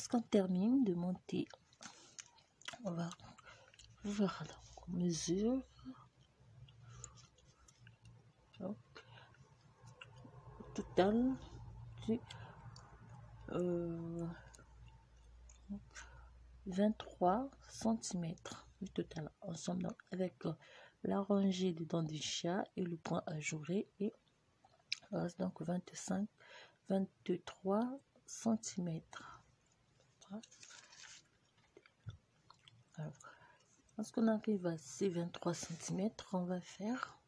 Lorsqu'on termine de monter, on va voir la mesure. Donc, total, c'est 23 cm. Le total ensemble, donc, avec la rangée des dents du chat et le point ajouré, et donc 23 cm. Alors, lorsqu'on arrive à ces 23 cm, on va faire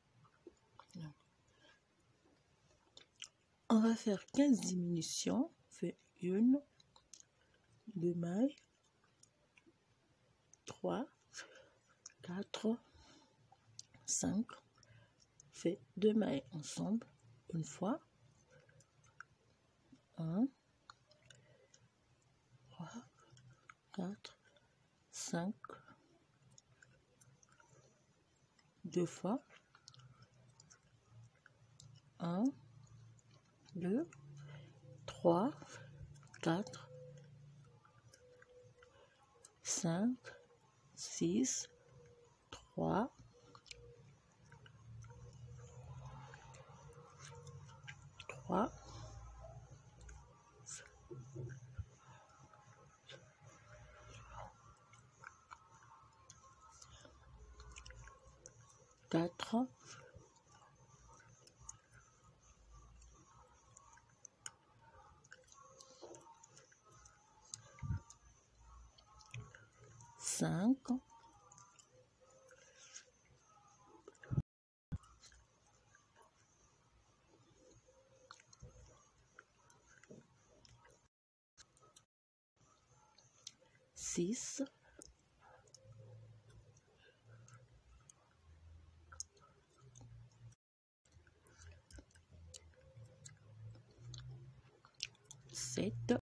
15 diminutions. On fait 1, 2 mailles, 3, 4, 5. On fait 2 mailles ensemble une fois. 1, 3, 4, 5. 2 fois. 1, 2, 3, 4, 5, 6, 3, 3, 4, 5, 6, 7,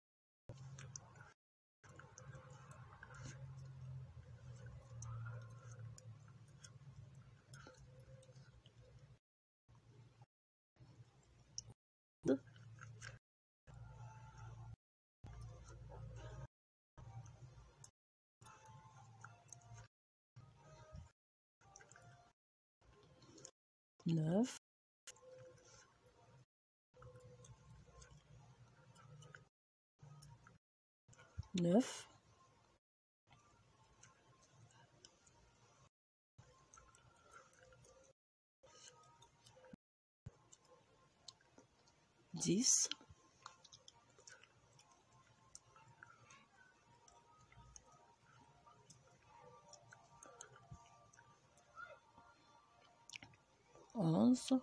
9, 9, 10, 11,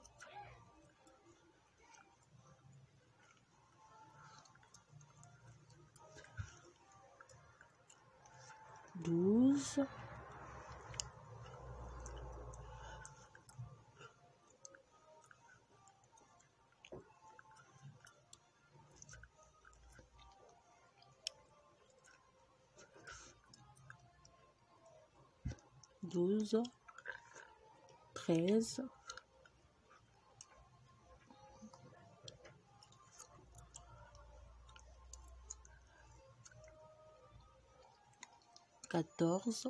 12, 12, 13, 14,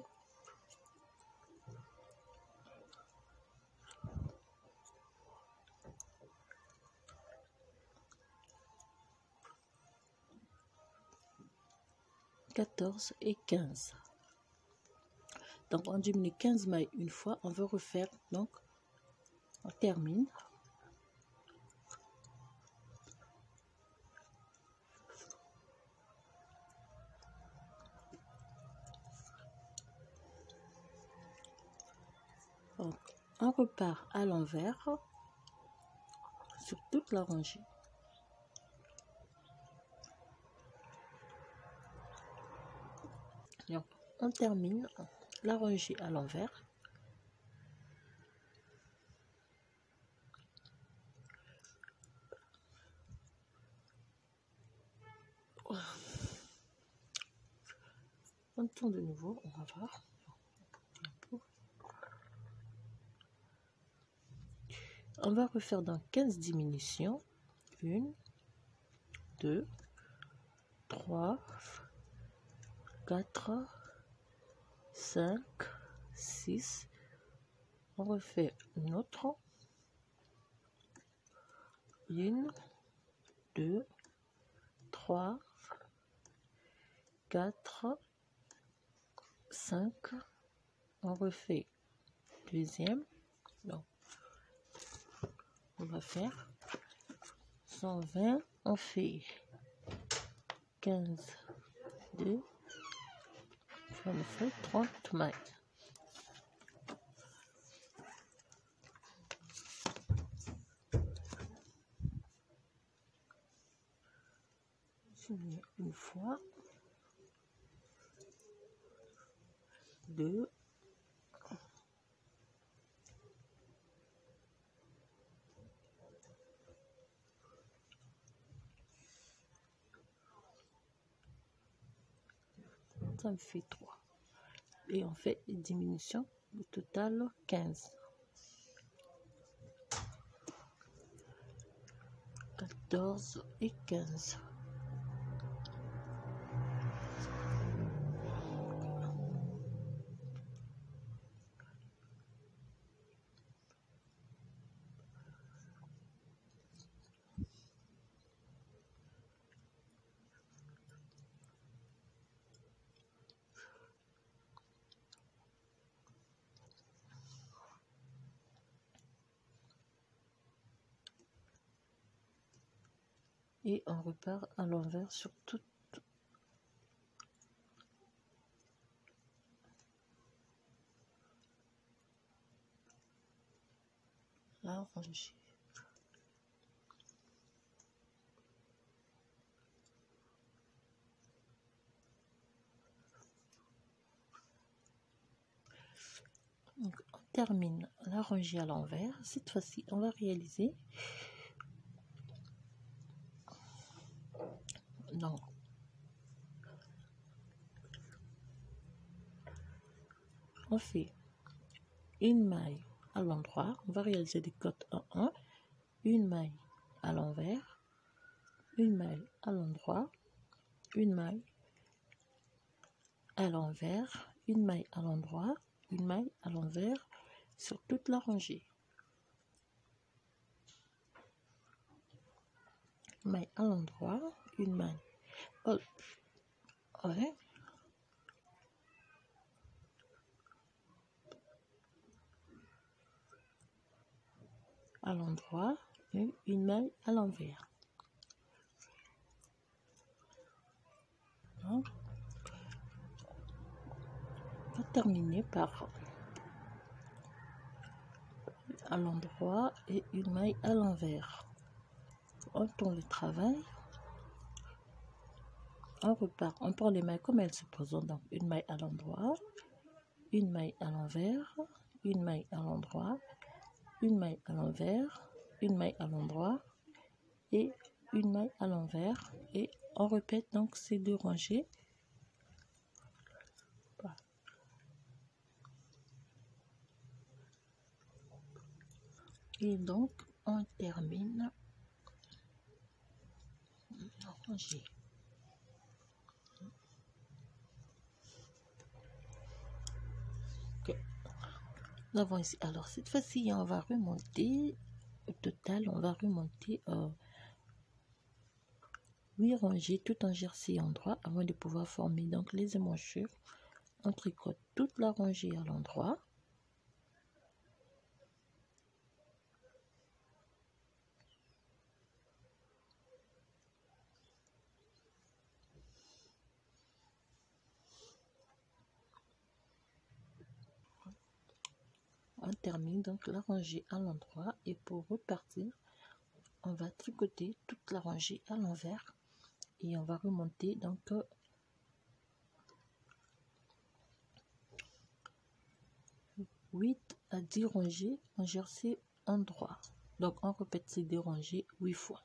14 et 15. Donc on diminue 15 mailles une fois, on veut refaire, donc on termine. Donc on repart à l'envers sur toute la rangée. Donc on termine la rangée à l'envers. On tourne de nouveau, on va voir. On va refaire dans 15 diminutions. 1, 2, 3, 4, 5, 6. On refait une autre. 1, 2, 3, 4, 5. On refait deuxième. Donc, on va faire 120. On fait 15, 2. On fait 30 mailles. Une fois, 2, 3. Ça me fait 3. Et on fait une diminution, au total 15. 14 et 15. Et on repart à l'envers sur toute la rangée. Donc, on termine la rangée à l'envers. Cette fois-ci, on va réaliser non. On fait une maille à l'endroit. On va réaliser des côtes 1, une maille à l'envers, une maille à l'endroit, une maille à l'envers, une maille à l'endroit, une maille à l'envers sur toute la rangée. Une maille à l'endroit, une maille à l'endroit et une maille à l'envers. On va terminer par à l'endroit et une maille à l'envers. On tourne le travail. On repart, on prend les mailles comme elles se posent. Donc une maille à l'endroit, une maille à l'envers, une maille à l'endroit, une maille à l'envers, une maille à l'endroit et une maille à l'envers. Et on répète donc ces deux rangées. Voilà. Et donc on termine la rangée. Okay. Nous avons ici, alors cette fois-ci on va remonter au total, on va remonter 8 rangées tout en jersey endroit avant de pouvoir former donc les émanchures. On tricote toute la rangée à l'endroit. On termine donc la rangée à l'endroit et pour repartir, on va tricoter toute la rangée à l'envers et on va remonter donc 8 à 10 rangées en jersey endroit. Donc on répète ces 2 rangées 8 fois.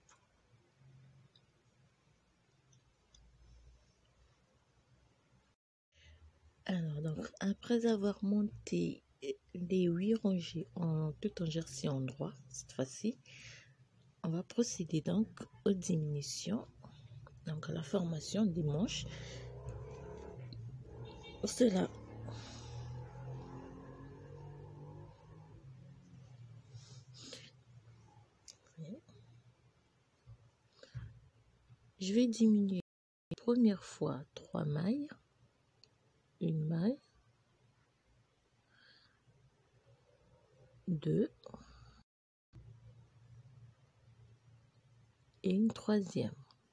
Alors donc après avoir monté les 8 rangées tout en jersey endroit, cette fois-ci on va procéder donc aux diminutions. Donc la formation des manches, c'est là. Je vais diminuer la première fois 3 mailles, une maille, 2 et une troisième.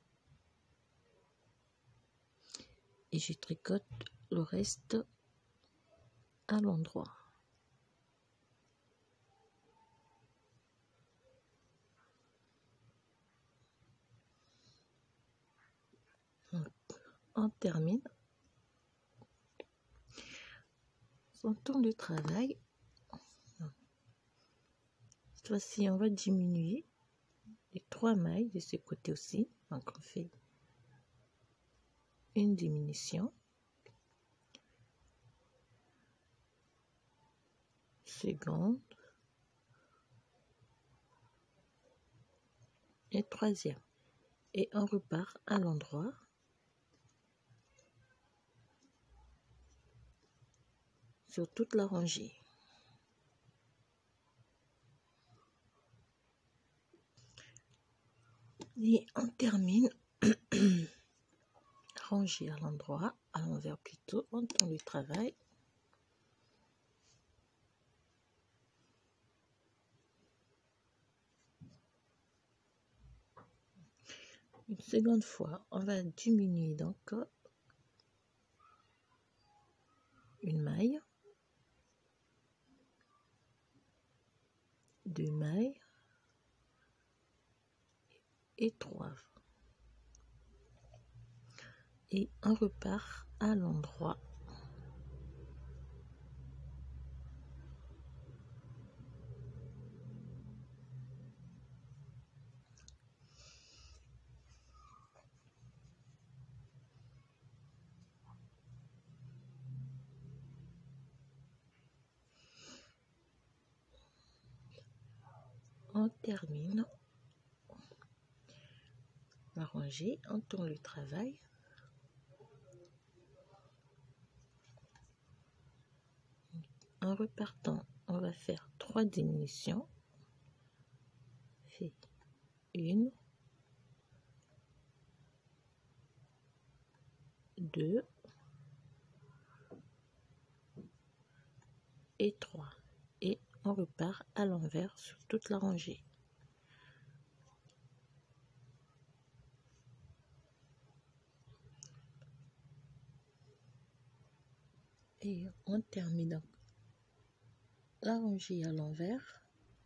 Et je tricote le reste à l'endroit. On termine. On tourne le travail. Cette fois-ci, on va diminuer les 3 mailles de ce côté aussi. Donc, on fait une diminution. Seconde. Et troisième. Et on repart à l'endroit. Sur toute la rangée. Et on termine rangée à l'endroit, à l'envers plutôt, on tourne le travail. Une seconde fois, on va diminuer donc une maille, 2 mailles et 3. Et on repart à l'endroit. On termine la rangée, on tourne le travail. En repartant, on va faire 3 diminutions. Fait 1, 2 et 3. Et on repart à l'envers sur toute la rangée. Et on termine donc la rangée à l'envers.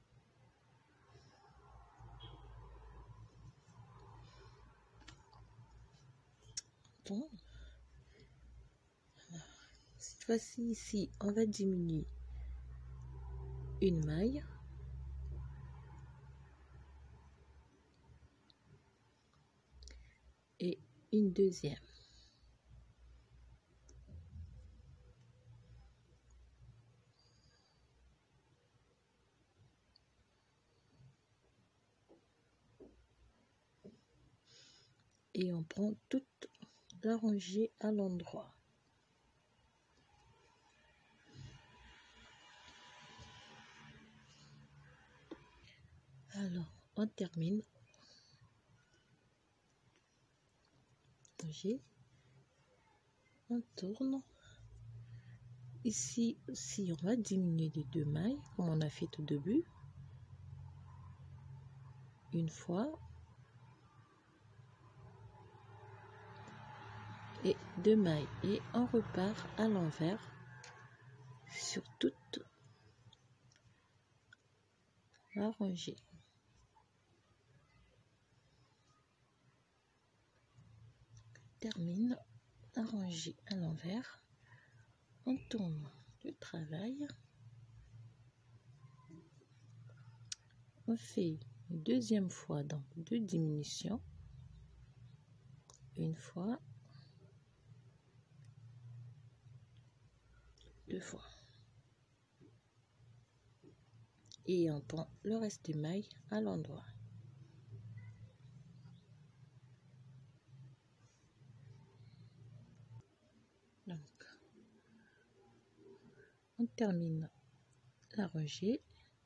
Cette fois-ci, ici, on va diminuer une maille. Et une deuxième. Et on prend toute la rangée à l'endroit. Alors, on termine. On tourne. Ici aussi, on va diminuer les 2 mailles, comme on a fait au début. Une fois. Et 2 mailles. Et on repart à l'envers sur toute la rangée. Termine la rangée à l'envers. On tourne le travail. On fait une deuxième fois, donc 2 diminutions. Une fois. 2 fois. Et on prend le reste des mailles à l'endroit. on termine la rangée.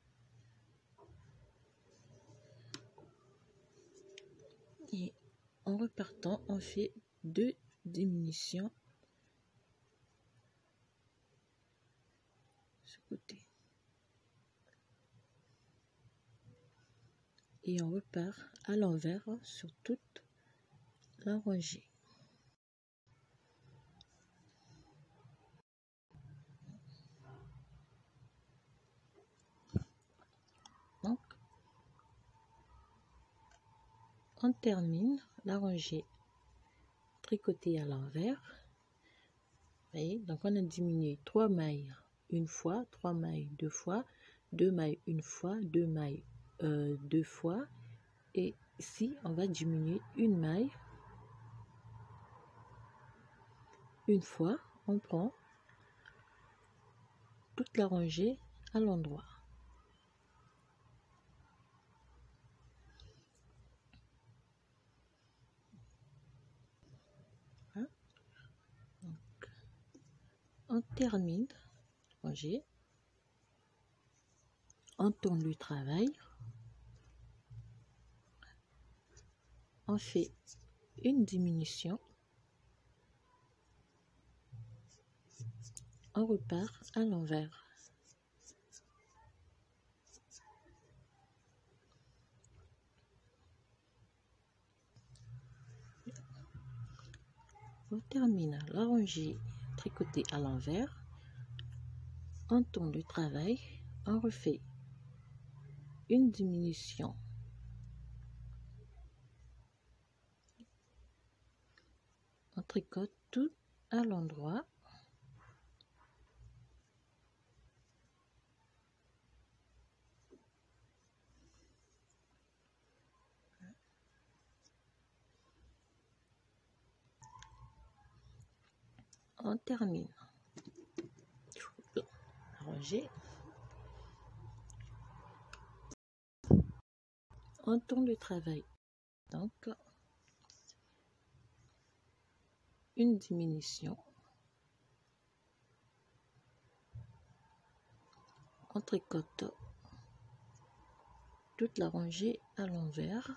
Et en repartant, on fait 2 diminutions ce côté. Et on repart à l'envers sur toute la rangée. Donc, on termine la rangée tricotée à l'envers. Vous voyez, donc on a diminué 3 mailles une fois, 3 mailles 2 fois, 2 mailles une fois, 2 mailles 2 fois. Et ici, on va diminuer une maille une fois. On prend toute la rangée à l'endroit. Hein? Donc, on termine la rangée. On tourne le travail. On fait une diminution. On repart à l'envers. On termine la rangée tricotée à l'envers. On tourne le travail. On refait une diminution. On tricote tout à l'endroit. On termine la rangée. On tourne le travail. Donc, une diminution. On tricote toute la rangée à l'envers.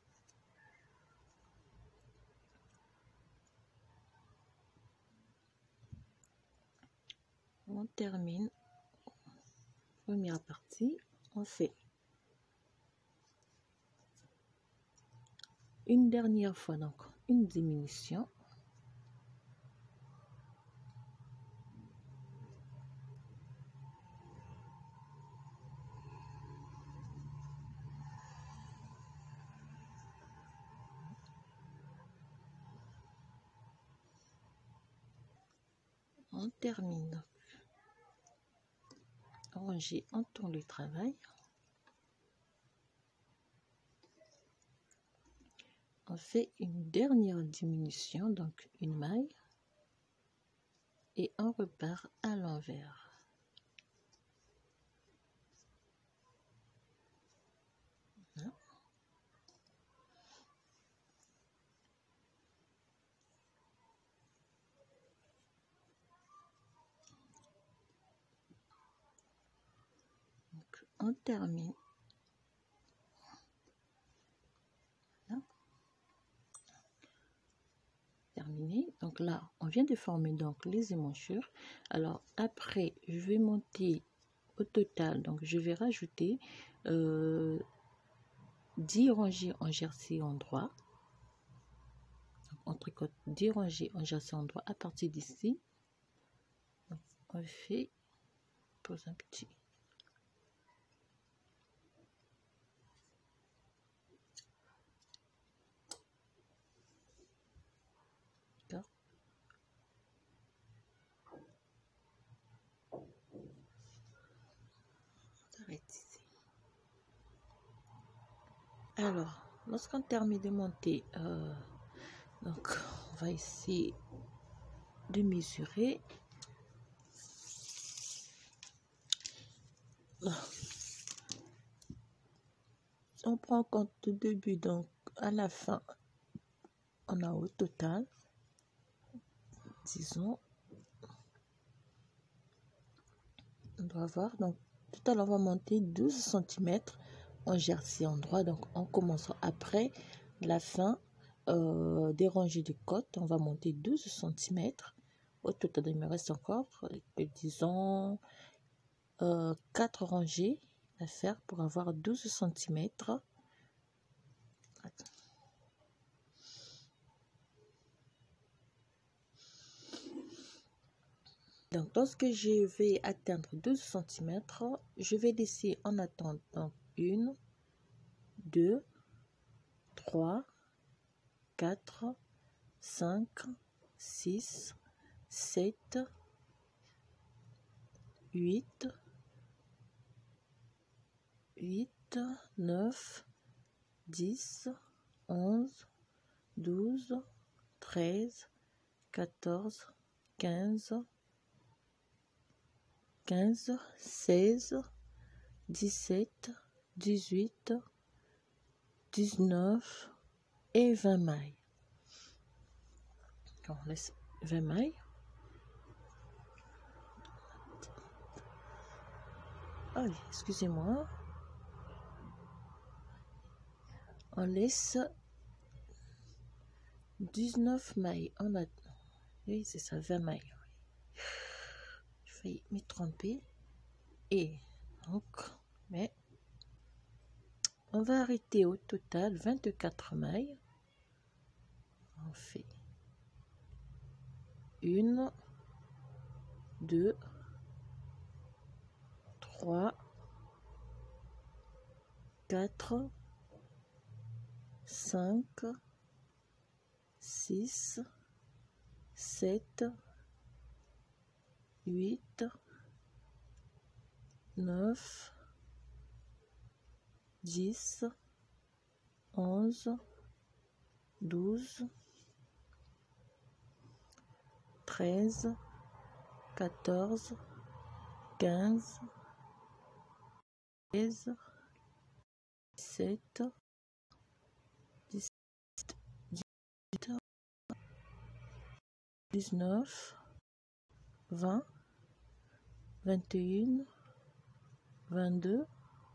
On termine première partie. On fait une dernière fois, donc une diminution. On termine rangée, on tourne le travail. On fait une dernière diminution, donc une maille, et on repart à l'envers. Voilà. Donc, on termine. Voilà. Terminé. Donc là, on vient de former donc les émanchures. Alors après, je vais monter au total. Donc je vais rajouter 10 rangées en jersey endroit. On tricote 10 rangées en jersey endroit à partir d'ici. On fait, pose un petit. D'accord. On s'arrête ici. Alors, lorsqu'on termine de monter, donc on va essayer de mesurer. Là. On prend en compte le début, donc à la fin, on a au total, disons, On doit voir. Donc, tout à l'heure, on va monter 12 cm en jersey endroit. Donc, on commence après la fin des rangées de côte. On va monter 12 cm. Au total, il me reste encore, disons, 4 rangées à faire pour avoir 12 cm. Donc, lorsque je vais atteindre 12 cm, je vais laisser en attente donc 1, 2, 3, 4, 5, 6, 7, 8, 9, 10, 11, 12, 13, 14, 15, 16, 17, 18, 19 et 20 mailles. On laisse 20 mailles. Oh, excusez-moi. On laisse 19 mailles. On a... Oui, c'est ça, 20 mailles. Je vais me tromper. Et donc, mais on va arrêter au total 24 mailles. On fait 1, 2, 3, 4, 5, 6, 7, 8, 9, 10, 11, 12, 13, 14, 15, 16, 17, 18, 19, 20, 21, 22,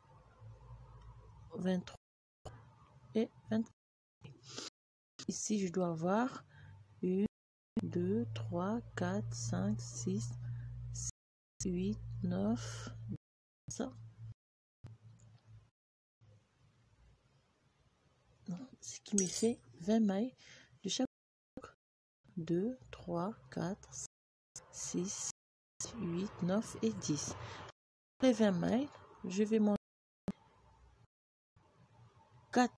23 et 24. Ici, je dois avoir 1, 2, 3, 4, 5, 6, 7, 8, 9, 10. Ce qui me fait 20 mailles de chaque 2, 3, 4, 6, 8, 9 et 10. Après 20 mailles, je vais monter 4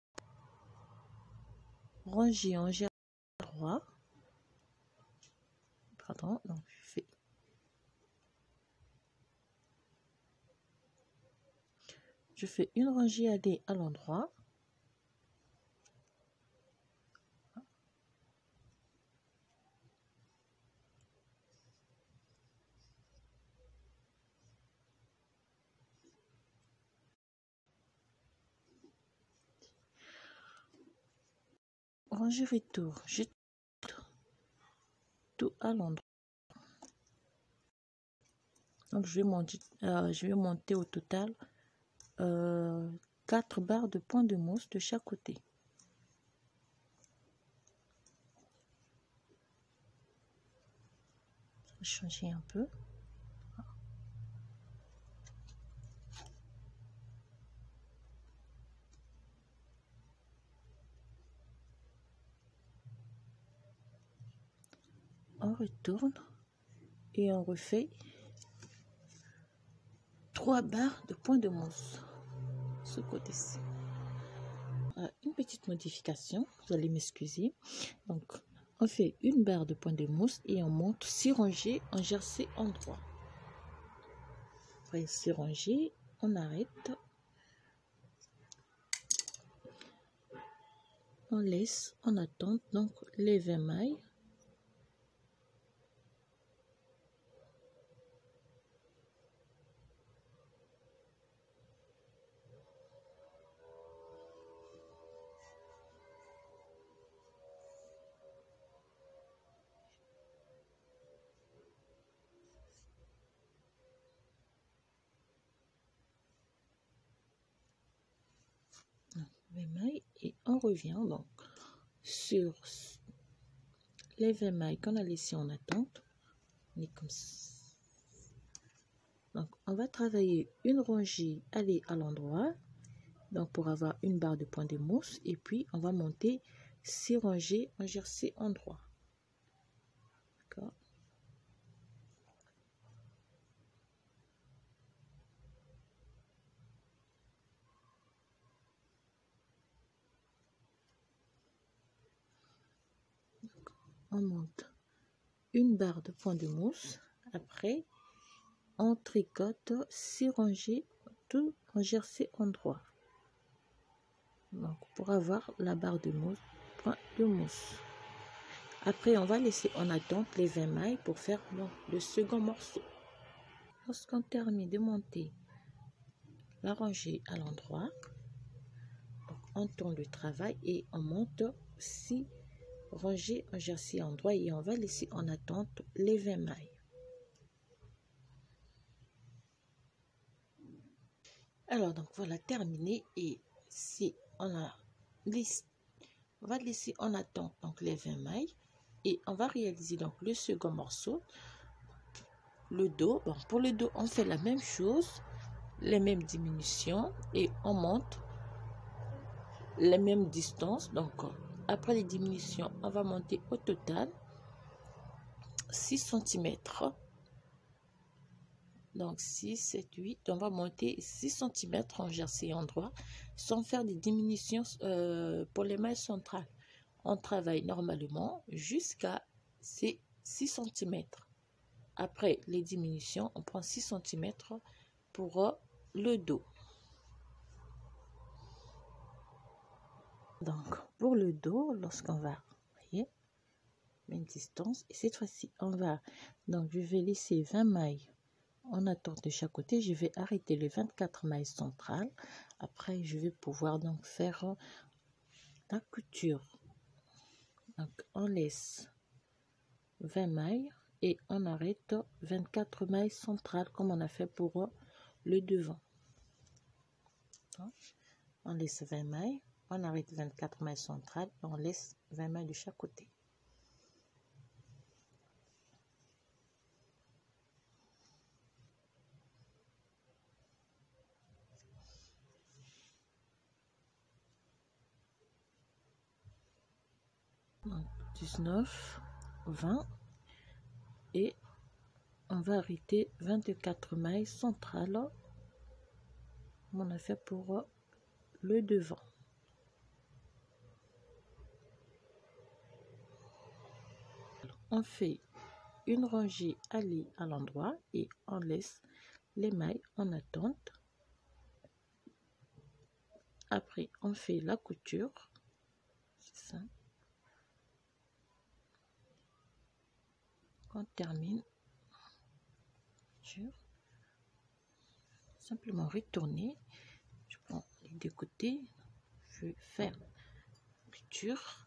rangées en jersey droit. Pardon, donc je fais une rangée allée à l'endroit. Rangée retour, je tout à l'endroit. Donc je vais monter au total 4 barres de point de mousse de chaque côté. Changer un peu. On retourne et on refait 3 barres de point de mousse ce côté-ci. Une petite modification, vous allez m'excuser. Donc on fait une barre de point de mousse et on monte 6 rangées en jersey endroit. Après 6 rangées, on arrête. On laisse en attente donc les 20 mailles. 20 mailles et on revient donc sur les 20 mailles qu'on a laissées en attente. On est comme ça. Donc on va travailler une rangée aller à l'endroit, donc pour avoir une barre de point de mousse, et puis on va monter 6 rangées en jersey endroit. D'accord. On monte une barre de point de mousse. Après, on tricote 6 rangées tout en jersey endroit. Donc, pour avoir la barre de mousse, point de mousse. Après, on va laisser en attente les 20 mailles pour faire le second morceau. Lorsqu'on termine de monter la rangée à l'endroit, on tourne le travail et on monte 6 rangées en jersey endroit et on va laisser en attente les 20 mailles. Alors donc voilà terminé, et si on va laisser en attente donc les 20 mailles et on va réaliser donc le second morceau, le dos. Bon, pour le dos on fait la même chose, les mêmes diminutions et on monte les mêmes distances. Donc après les diminutions on va monter au total 6 cm. Donc 6, 7, 8, on va monter 6 cm en jersey endroit sans faire des diminutions pour les mailles centrales. On travaille normalement jusqu'à ces 6 cm. Après les diminutions, on prend 6 cm pour le dos. Donc pour le dos, lorsqu'on va, voyez, même distance, et cette fois-ci, on va, donc je vais laisser 20 mailles en attente de chaque côté. Je vais arrêter les 24 mailles centrales. Après je vais pouvoir donc faire la couture. Donc on laisse 20 mailles et on arrête 24 mailles centrales comme on a fait pour le devant. On laisse 20 mailles, on arrête 24 mailles centrales, on laisse 20 mailles de chaque côté. Donc 19, 20 et on va arrêter 24 mailles centrales comme on a fait pour le devant. On fait une rangée aller à l'endroit et on laisse les mailles en attente. Après on fait la couture, c'est ça. On termine, simplement retourner, je prends les deux côtés, je ferme la couture.